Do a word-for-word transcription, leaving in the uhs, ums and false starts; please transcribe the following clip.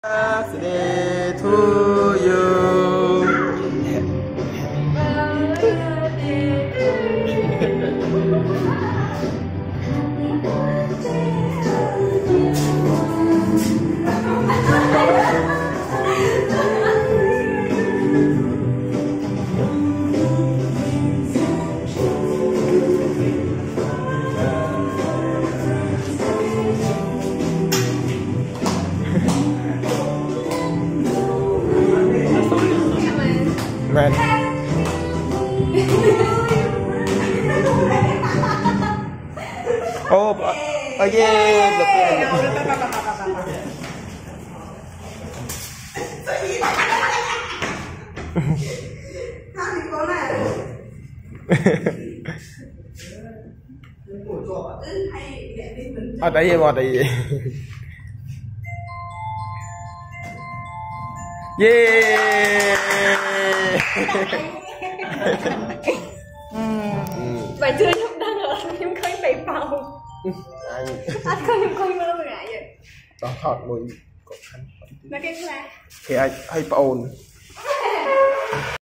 Birthday to you. Man. Oh, again. Ở đây gì mà đây? Yeah. Vậy chưa nhúc đang ở nhưng khơi bị bầu. Anh anh khơi nhưng khơi mà nó bị ngại vậy. Đó thọt mùi cột khăn. Mà cái là thì ai hay bầu